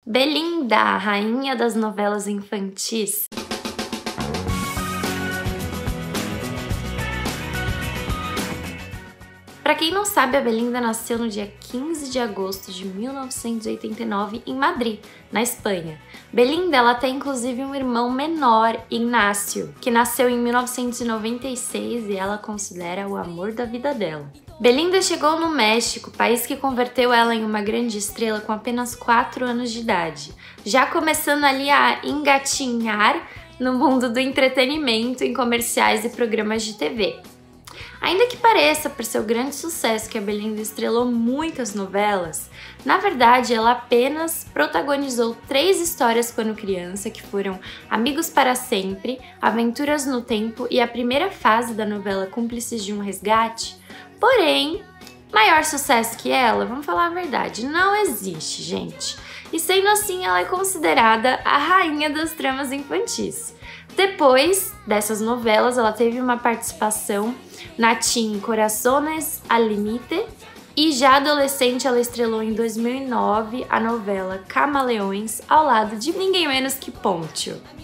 Belinda, a rainha das novelas infantis. Para quem não sabe, a Belinda nasceu no dia 15 de agosto de 1989 em Madrid, na Espanha. Belinda, ela tem inclusive um irmão menor, Ignacio, que nasceu em 1996 e ela considera o amor da vida dela. Belinda chegou no México, país que converteu ela em uma grande estrela com apenas 4 anos de idade, já começando ali a engatinhar no mundo do entretenimento em comerciais e programas de TV. Ainda que pareça, por seu grande sucesso, que a Belinda estrelou muitas novelas, na verdade ela apenas protagonizou 3 histórias quando criança, que foram Amigos para Sempre, Aventuras no Tempo e a primeira fase da novela Cúmplices de um Resgate. Porém, maior sucesso que ela, vamos falar a verdade, não existe, gente. E sendo assim, ela é considerada a rainha das tramas infantis. Depois dessas novelas, ela teve uma participação na Teen Corazones al Límite e já adolescente ela estrelou em 2009 a novela Camaleões ao lado de ninguém menos que Poncho.